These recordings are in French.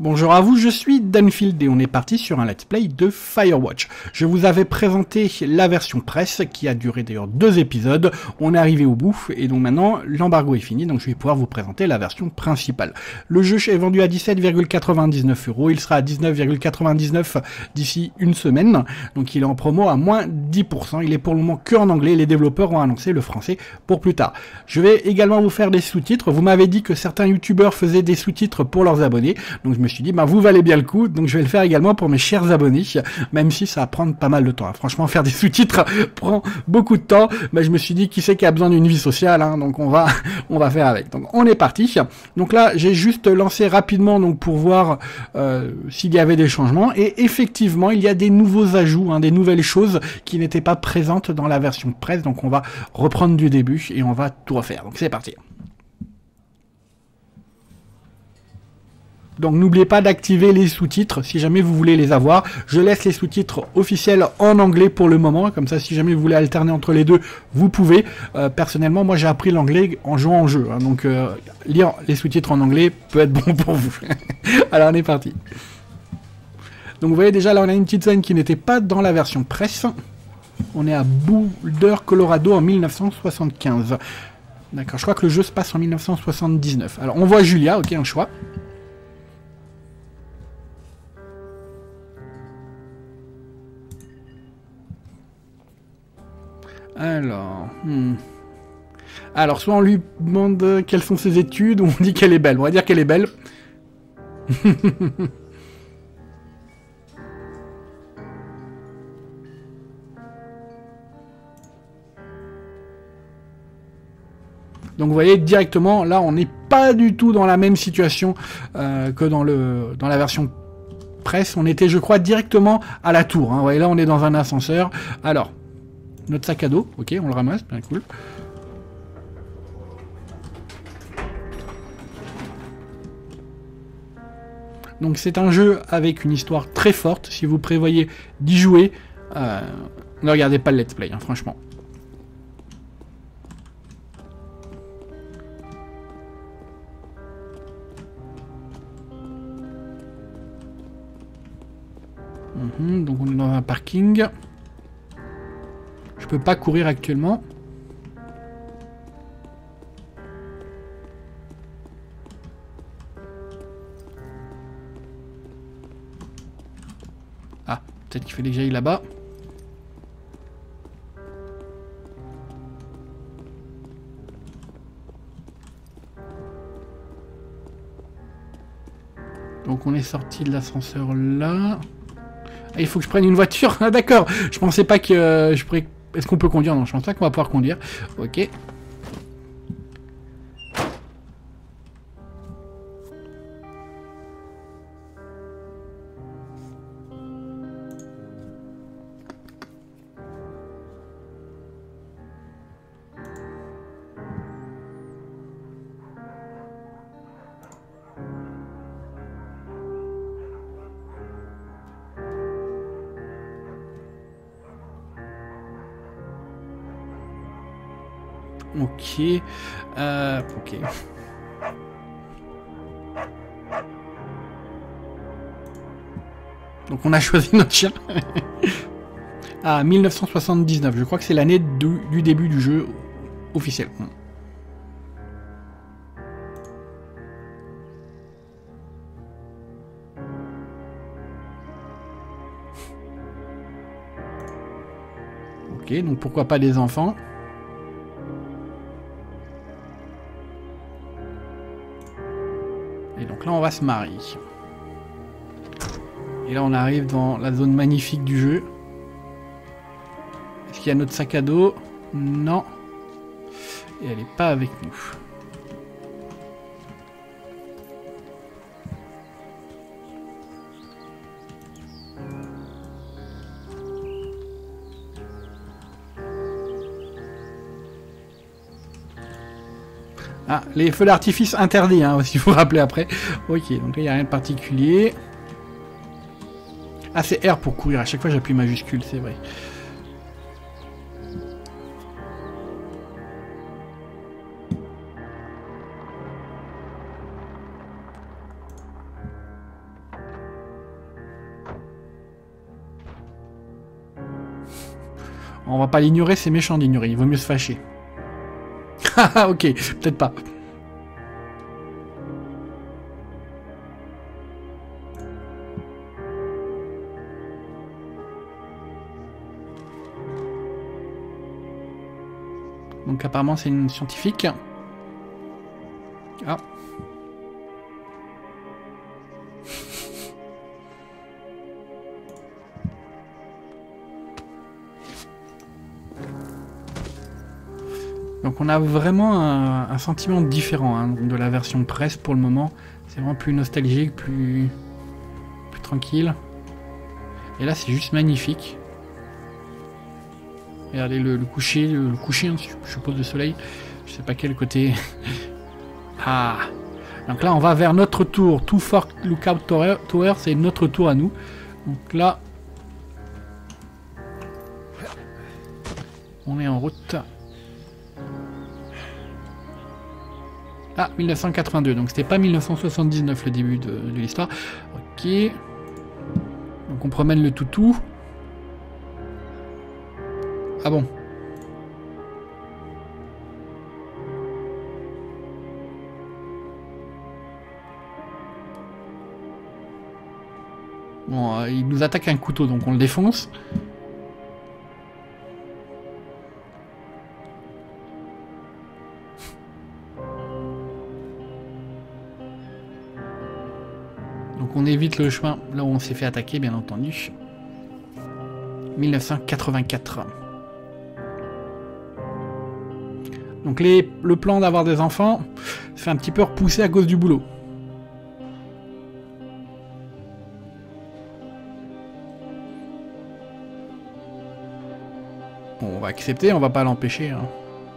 Bonjour à vous, je suis Danfield et on est parti sur un let's play de Firewatch. Je vous avais présenté la version presse qui a duré d'ailleurs 2 épisodes. On est arrivé au bout et donc maintenant l'embargo est fini, donc je vais pouvoir vous présenter la version principale. Le jeu est vendu à 17,99 €, il sera à 19,99 € d'ici une semaine, donc il est en promo à moins 10%. Il est pour le moment que en anglais, les développeurs ont annoncé le français pour plus tard. Je vais également vous faire des sous-titres. Vous m'avez dit que certains youtubeurs faisaient des sous-titres pour leurs abonnés, donc je me suis dit, vous valez bien le coup, donc je vais le faire également pour mes chers abonnés, même si ça va prendre pas mal de temps. Franchement, faire des sous-titres prend beaucoup de temps, mais je me suis dit, qui c'est qui a besoin d'une vie sociale, donc on va faire avec. Donc on est parti. Donc là, j'ai juste lancé rapidement donc pour voir s'il y avait des changements, et effectivement, il y a des nouveaux ajouts, des nouvelles choses qui n'étaient pas présentes dans la version presse, donc on va reprendre du début et on va tout refaire. Donc c'est parti. Donc n'oubliez pas d'activer les sous-titres si jamais vous voulez les avoir. Je laisse les sous-titres officiels en anglais pour le moment, comme ça si jamais vous voulez alterner entre les deux, vous pouvez. Personnellement, moi j'ai appris l'anglais en jouant au jeu, donc lire les sous-titres en anglais peut être bon pour vous. Alors on est parti. Donc vous voyez déjà là on a une petite scène qui n'était pas dans la version presse. On est à Boulder, Colorado en 1975. D'accord, je crois que le jeu se passe en 1979. Alors on voit Julia, ok, un choix. Alors, soit on lui demande quelles sont ses études, ou on dit qu'elle est belle. On va dire qu'elle est belle. Donc vous voyez directement, là on n'est pas du tout dans la même situation que dans la version presse. On était, je crois, directement à la tour. Vous voyez là on est dans un ascenseur. Alors, notre sac à dos, ok, on le ramasse, bien cool. Donc c'est un jeu avec une histoire très forte. Si vous prévoyez d'y jouer, ne regardez pas le let's play, franchement. Donc on est dans un parking. Je peux pas courir actuellement. Ah, peut-être qu'il fallait que j'aille là-bas. Donc on est sorti de l'ascenseur là. Ah, il faut que je prenne une voiture. Ah d'accord. Je pensais pas que je pourrais... Est-ce qu'on peut conduire? Non, je pense pas qu'on va pouvoir conduire. Ok. Ok. Ok. Donc on a choisi notre chien. Ah, 1979. Je crois que c'est l'année du début du jeu officiel. Ok, donc pourquoi pas des enfants? Et donc là, on va se marier. Et là, on arrive dans la zone magnifique du jeu. Est-ce qu'il y a notre sac à dos? Non. Et elle n'est pas avec nous. Ah, les feux d'artifice interdits, si vous vous rappelez après. Ok, donc là, il n'y a rien de particulier. Ah, c'est R pour courir. À chaque fois, j'appuie majuscule, c'est vrai. On va pas l'ignorer, c'est méchant d'ignorer, il vaut mieux se fâcher. Haha, ok, peut-être pas. Donc apparemment c'est une scientifique. Ah. Donc on a vraiment un sentiment différent hein, de la version presse pour le moment. C'est vraiment plus nostalgique, plus tranquille. Et là c'est juste magnifique. Regardez le coucher, hein, je suppose, le soleil. Je sais pas quel côté. Ah. Donc là on va vers notre tour. Too Far Lookout Tower, c'est notre tour à nous. Donc là, on est en route. Ah, 1982, donc c'était pas 1979 le début de l'histoire. Ok. Donc on promène le toutou. Ah bon. Bon, il nous attaque un couteau, donc on le défonce. Donc on évite le chemin là où on s'est fait attaquer, bien entendu. 1984. Donc le plan d'avoir des enfants se fait un petit peu repousser à cause du boulot. Bon, on va accepter, on va pas l'empêcher. Hein.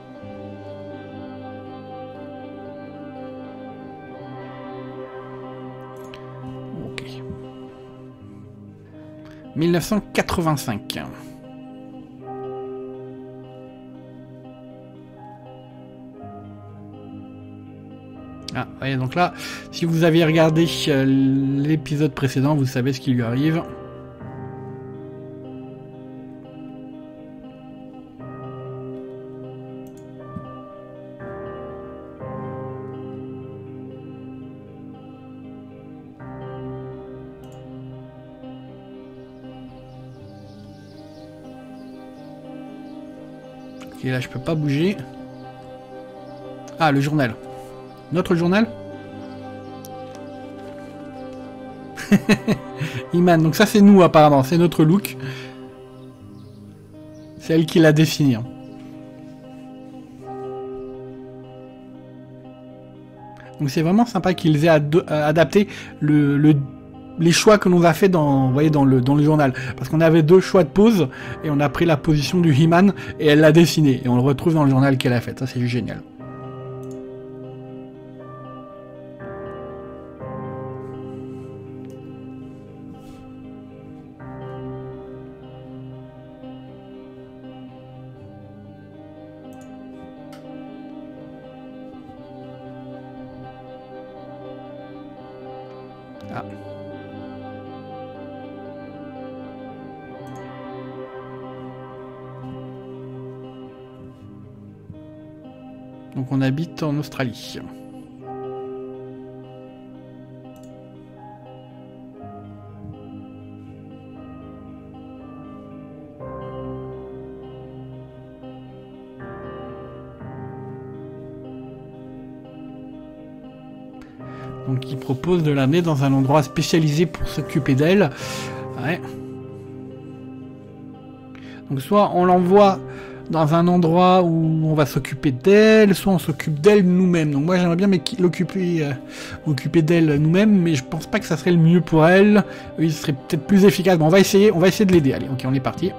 Ok. 1985. Ah, ouais, donc là, si vous aviez regardé l'épisode précédent, vous savez ce qui lui arrive. Ok, là, je peux pas bouger. Ah, le journal. Notre journal. Iman, donc ça c'est nous apparemment, c'est notre look. C'est elle qui l'a défini. Hein. Donc c'est vraiment sympa qu'ils aient adapté les choix que l'on a fait dans, vous voyez, dans le journal. Parce qu'on avait 2 choix de pose et on a pris la position du He-Man et elle l'a dessiné. Et on le retrouve dans le journal qu'elle a fait. Ça c'est génial. Ah. Donc on habite en Australie. Donc il propose de l'amener dans un endroit spécialisé pour s'occuper d'elle. Ouais. Donc soit on l'envoie dans un endroit où on va s'occuper d'elle, soit on s'occupe d'elle nous-mêmes. Donc moi j'aimerais bien occuper d'elle nous-mêmes, mais je pense pas que ça serait le mieux pour elle. Il serait peut-être plus efficace. Bon, on va essayer de l'aider. Allez, ok, on est parti.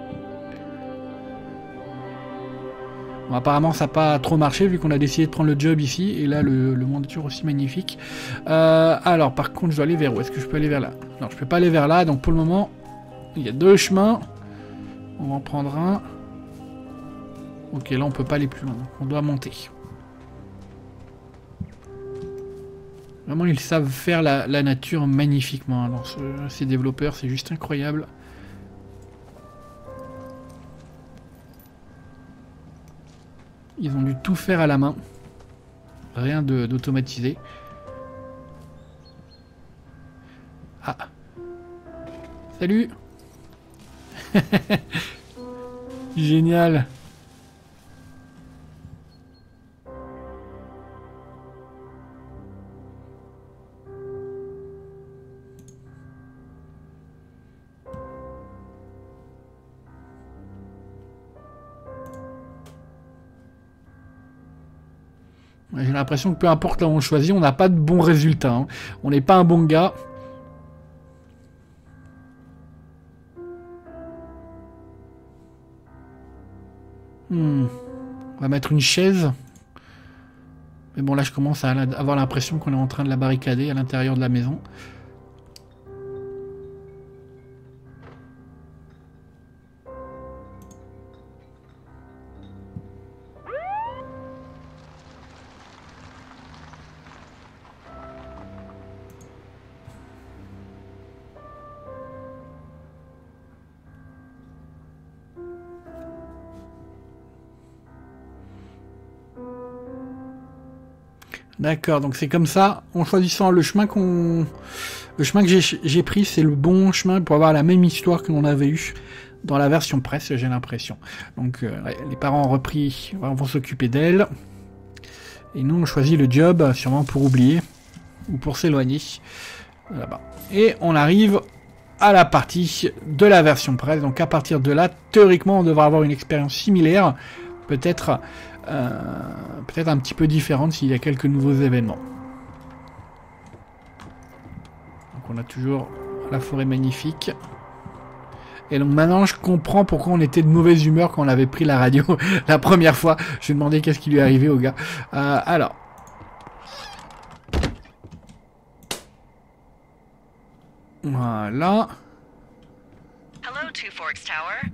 Bon, apparemment ça n'a pas trop marché vu qu'on a décidé de prendre le job ici, et là le monde est toujours aussi magnifique. Alors par contre je dois aller vers où? Est-ce que je peux aller vers là? Non, je peux pas aller vers là, donc pour le moment il y a 2 chemins. On va en prendre un. Ok, là on peut pas aller plus loin, donc on doit monter. Vraiment ils savent faire la nature magnifiquement dans ces développeurs, c'est juste incroyable. Ils ont dû tout faire à la main. Rien d'automatisé. Ah. Salut. Génial. J'ai l'impression que peu importe là où on choisit, on n'a pas de bons résultats. Hein. On n'est pas un bon gars. On va mettre une chaise. Mais bon, là, je commence à avoir l'impression qu'on est en train de la barricader à l'intérieur de la maison. D'accord, donc c'est comme ça, en choisissant le chemin que j'ai pris, c'est le bon chemin pour avoir la même histoire que l'on avait eu dans la version presse, j'ai l'impression. Donc ouais, les parents ont repris, vont s'occuper d'elle. Et nous on choisit le job, sûrement pour oublier, ou pour s'éloigner. Là-bas. Et on arrive à la partie de la version presse, donc à partir de là, théoriquement on devrait avoir une expérience similaire, peut-être un petit peu différente s'il y a quelques nouveaux événements. Donc on a toujours la forêt magnifique. Et donc maintenant je comprends pourquoi on était de mauvaise humeur quand on avait pris la radio la première fois. Je me demandais qu'est-ce qui lui arrivait au gars. Alors. Voilà. Hello, Two Forks Tower.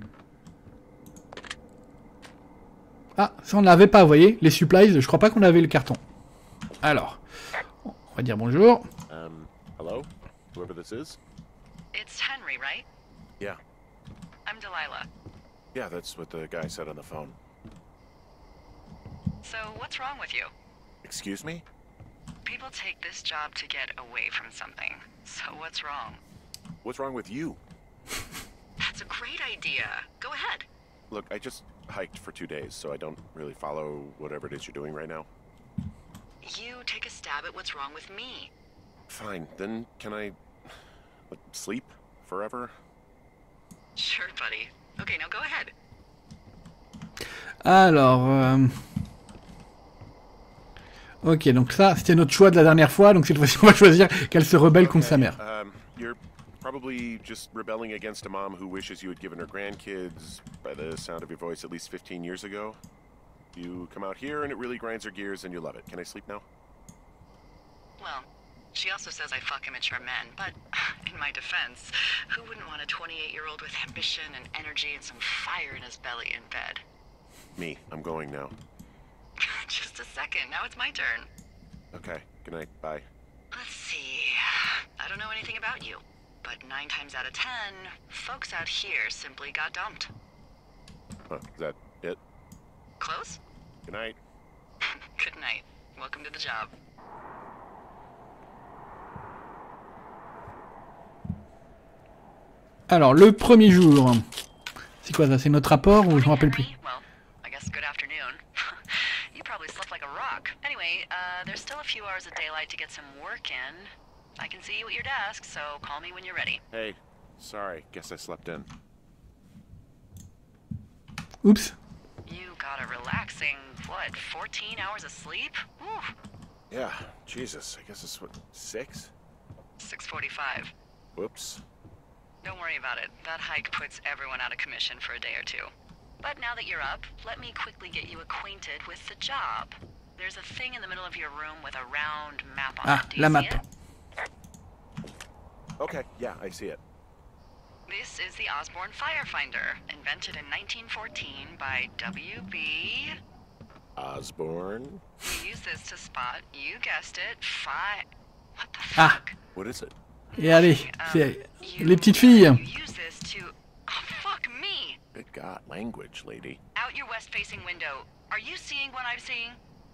Ah, ça on l'avait pas, vous voyez, les supplies, je crois pas qu'on avait le carton. Alors, on va dire bonjour. Hello? Whoever this is? It's Henry, right? Yeah. I'm Delilah. Yeah, that's what the guy said on the phone. So, what's wrong with you? Excuse me? People take this job to get away from something. So, what's wrong? What's wrong with you? That's a great idea. Go ahead. Look, I just hiked for 2 days, so I don't really follow whatever it is you're doing right now. You take a stab at what's wrong with me. Fine, then can I sleep forever? Sure, buddy. Okay, now go ahead. Alors, ok, donc ça, c'était notre choix de la dernière fois, donc cette fois-ci, on va choisir qu'elle se rebelle contre sa mère. You're probably just rebelling against a mom who wishes you had given her grandkids, by the sound of your voice, at least 15 years ago. You come out here and it really grinds her gears and you love it. Can I sleep now? Well, she also says I fuck immature men, but in my defense, who wouldn't want a 28-year-old with ambition and energy and some fire in his belly in bed? Me. I'm going now. Just a second. Now it's my turn. Okay. Good night. Bye. Let's see. I don't know anything about you, but 9 times out of 10, folks out here simply got dumped. Huh, is that it? Close? Good night. Good night. Welcome to the job. Alors, le premier jour. C'est quoi ça? C'est notre rapport ou je me rappelle plus? Well, I guess good afternoon. You probably slept like a rock. Anyway, there's still a few hours of daylight to get some work in. I can see you at your desk, so call me when you're ready. Hey, sorry. Guess I slept in. Oups. You got a relaxing, what, 14 hours of sleep? Whew. Yeah, Jesus. I guess it's what, 6? 6:45. Whoops. Don't worry about it. That hike puts everyone out of commission for a day or two. But now that you're up, let me quickly get you acquainted with the job. There's a thing in the middle of your room with a round map on it. Do you see it? Okay, yeah, I see it. This is the Osborne Firefinder, invented in 1914 by W.B. Osborne? We use this to spot, you guessed it, What the Ah. fuck? What is it? Et allez, c'est les petites filles. You use this to... Oh, fuck me! Good God, language, lady. Out Out your west-facing window. Are you seeing what I'm seeing?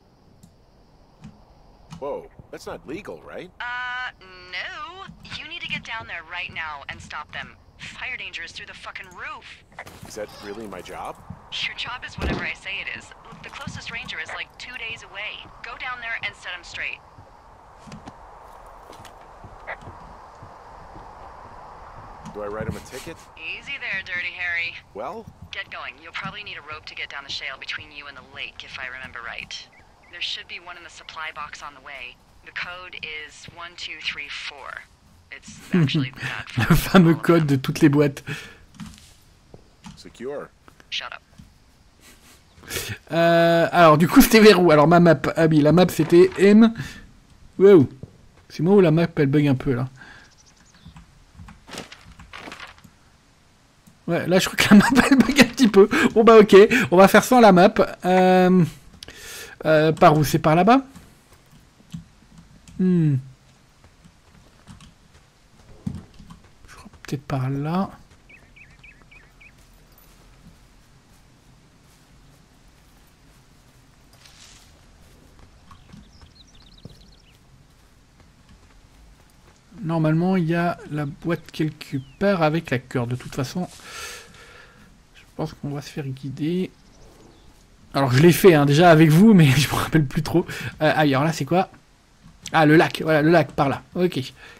Whoa, that's not legal, right? No. You need to get down there right now and stop them. Fire danger is through the fucking roof. Is that really my job? Your job is whatever I say it is. Look, the closest ranger is like 2 days away. Go down there and set him straight. Do I write him a ticket? Easy there, Dirty Harry. Well, Get going. You'll probably need a rope to get down the shale between you and the lake, if I remember right. There should be one in the supply box on the way. The code is 1234. It's actually not Le fameux code de toutes les boîtes. secure. Shut up. Alors du coup c'était vers où? Alors ma map, ah oui la map c'était M. Wow. C'est moi où la map elle bug un peu là. Ouais là je crois que la map elle bug un petit peu. Bon bah ok, on va faire sans la map. Par où? C'est par là-bas? Je crois peut-être par là. Normalement, il y a la boîte quelque part avec la corde. De toute façon, je pense qu'on va se faire guider. Alors, je l'ai fait hein, déjà avec vous, mais je me rappelle plus trop. Alors là, c'est quoi? Ah, le lac. Voilà, le lac, par là. Ok.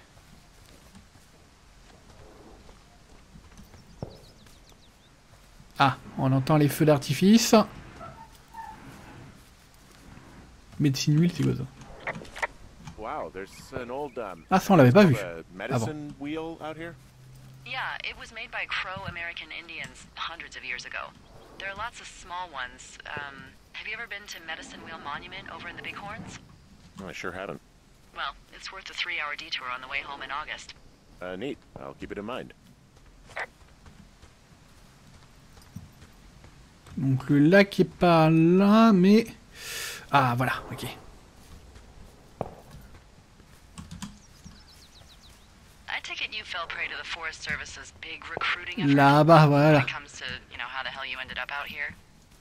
Ah, on entend les feux d'artifice. Médecine huile, c'est quoi ça? Wow, there's an old Ah, ça, on l'avait pas vu. medicine wheel out here. Yeah, it was made by Crow American Indians hundreds of years ago. There are lots of small ones. Have you ever been to Medicine Wheel Monument over in the Bighorns? I sure haven't. Well, it's worth a 3-hour detour on the way home in August. Neat. I'll keep it in mind. Donc le lac est pas là, mais... Ah, voilà, ok. I take it you fell prey to the Forest Service's big recruiting effort Là-bas, when voilà. it comes to, you know, how the hell you ended up out here.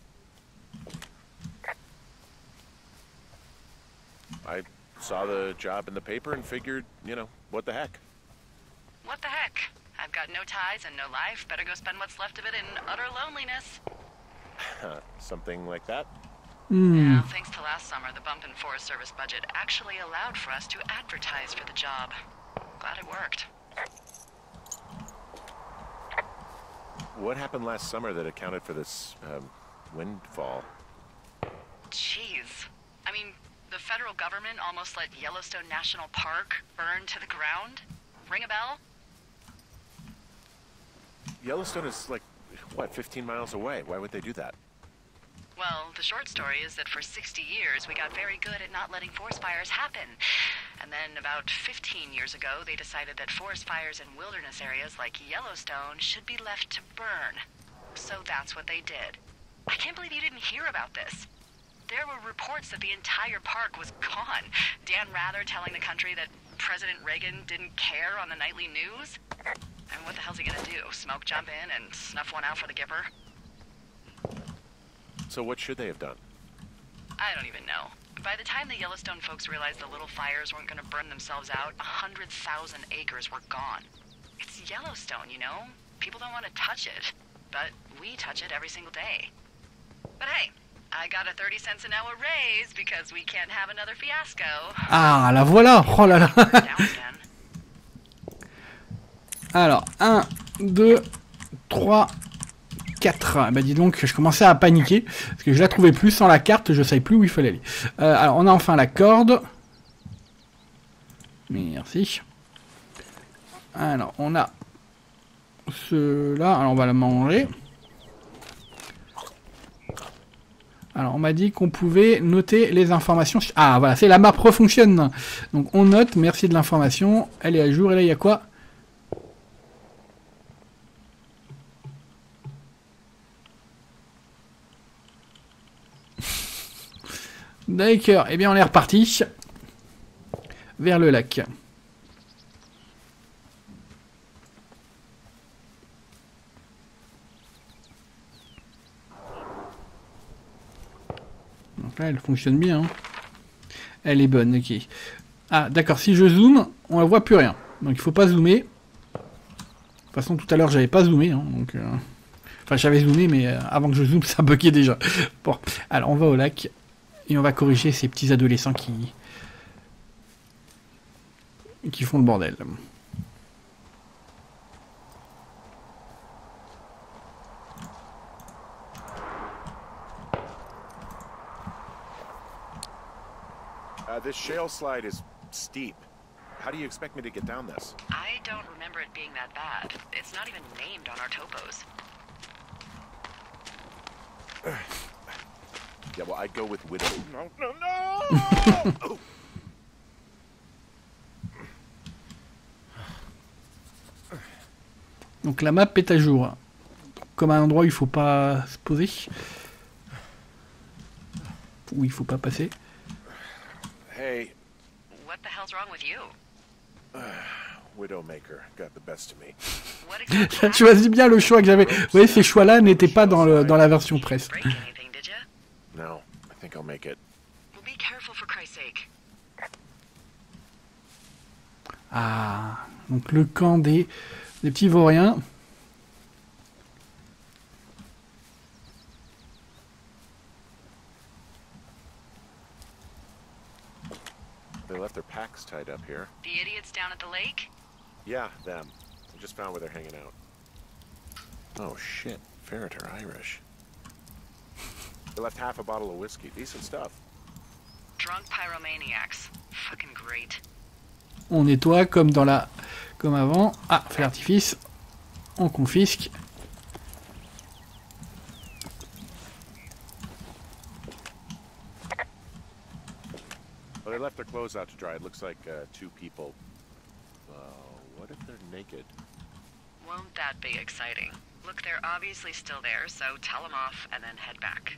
I saw the job in the paper and figured, you know, what the heck. What the heck? I've got no ties and no life. Better go spend what's left of it in utter loneliness. Something like that. Yeah, thanks to last summer, the bump in Forest Service budget actually allowed for us to advertise for the job. Glad it worked. What happened last summer that accounted for this windfall? Jeez. I mean, the federal government almost let Yellowstone National Park burn to the ground? Ring a bell? Yellowstone is like, what, 15 miles away? Why would they do that? Well, the short story is that for 60 years, we got very good at not letting forest fires happen. And then about 15 years ago, they decided that forest fires in wilderness areas like Yellowstone should be left to burn. So that's what they did. I can't believe you didn't hear about this. There were reports that the entire park was gone. Dan Rather telling the country that President Reagan didn't care on the nightly news. And what the hell's he gonna do? Smoke jump in and snuff one out for the Gipper? So what should they have done? I don't even know. By the time the Yellowstone folks realized the little fires weren't gonna burn themselves out, 100,000 acres were gone. It's Yellowstone, you know? People don't want to touch it. But we touch it every single day. But hey, I got a 30 cents an hour raise because we can't have another fiasco. Ah, la voilà. Oh là là. Down again. Alors, 1, 2, 3, 4. Bah dis donc, je commençais à paniquer, parce que je la trouvais plus sans la carte, je savais plus où il fallait aller. Alors, on a enfin la corde. Merci. Alors, on a ceux-là. Alors, on va la manger. Alors, on m'a dit qu'on pouvait noter les informations. Ah, voilà, c'est la map refonctionne. Donc, on note, merci de l'information. Elle est à jour, et là, il y a quoi ? D'accord, eh bien on est reparti vers le lac. Là, elle fonctionne bien. Hein. Elle est bonne, ok. Ah, d'accord, si je zoome, on ne voit plus rien. Donc il faut pas zoomer. De toute façon, tout à l'heure, j'avais pas zoomé. Hein, donc, enfin, j'avais zoomé, mais avant que je zoome, ça buguait déjà. Bon, alors on va au lac. Et on va corriger ces petits adolescents qui font le bordel. This shale slide is steep. How do you expect me to get down this? I don't remember it being that bad. It's not even named on our topos. Yeah, well, I'd go with Widow. No, no, no! Oh. Donc la map est à jour. Comme un endroit où il faut pas se poser. Où il faut pas passer. Hey. What the hell's wrong with you? Widowmaker got the best of me. What exactly Tu choisis bien le choix que j'avais. Vous voyez, ces choix-là n'étaient pas dans la version presse. break anything, did ya? No, I think I'll make it. Well, be careful for Christ's sake. Ah, donc le camp des petits vauriens. They left their packs tied up here. The idiots down at the lake? Yeah, them. I just found where they're hanging out. Oh shit, Ferret are Irish. They left half a bottle of whiskey. Decent stuff. Drunk pyromaniacs. Fucking great. On nettoie comme avant. Ah, feu d'artifice. On confisque. Well, they left their clothes out to dry. It looks like two people. What if they're naked? Won't that be exciting? Look, they're obviously still there, so tell them off and then head back.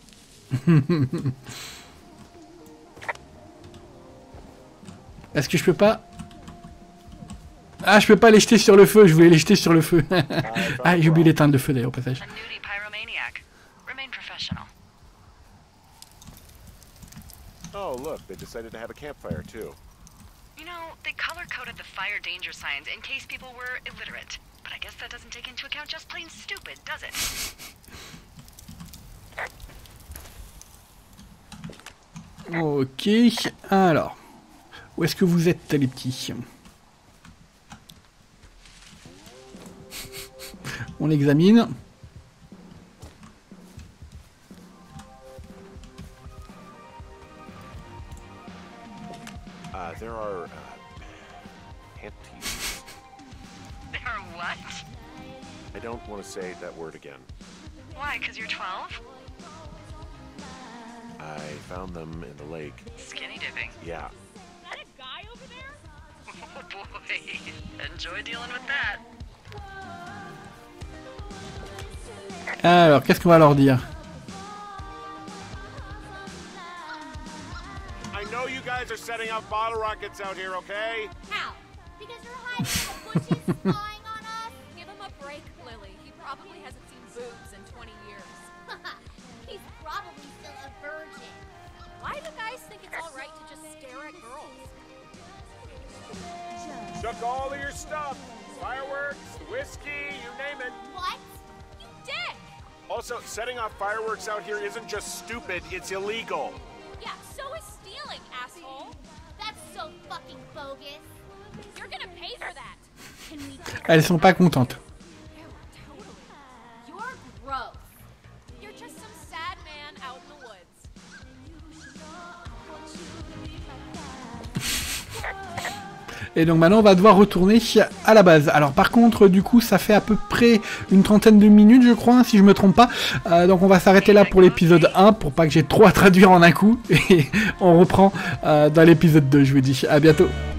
Est-ce que je peux pas... Ah, je peux pas les jeter sur le feu, je voulais les jeter sur le feu. Ah, j'ai oublié d'éteindre le feu d'ailleurs au passage. A nudie pyromaniac. Remain professional. Oh, look, they decided to have a campfire too. You know, they color-coded the fire danger signs in case people were illiterate. But I guess that doesn't take into account just plain stupid, does it? Ok, alors. Où est-ce que vous êtes, les petits? On l'examine. There are panties. There are what? I don't want to say that word again. Why, 'cause you're 12? I found them in the lake. Skinny dipping. Yeah. Is that a guy over there? Oh boy. Enjoy dealing with that. Alors, qu'est-ce qu'on va leur dire? I know you guys are setting up bottle rockets out here, okay? How? Because you're hiding in the bushes spying on us? Give him a break, Lily. He probably hasn't seen boobs in 20 years. He's probably still a virgin. Why do guys think it's all right to just stare at girls? Took all of your stuff. Fireworks, whiskey, you name it. What? You dick! Also, setting off fireworks out here isn't just stupid, it's illegal. Yeah, so is stealing, asshole. That's so fucking bogus. You're gonna pay for that. Can we... Elles sont pas contentes. Ew, totally. You're gross. You're just some sad man out in the woods. Et donc maintenant on va devoir retourner à la base. Alors par contre du coup ça fait à peu près une trentaine de minutes je crois, si je me trompe pas. Donc on va s'arrêter là pour l'épisode 1 pour pas que j'ai trop à traduire en un coup. Et on reprend dans l'épisode 2, je vous dis à bientôt.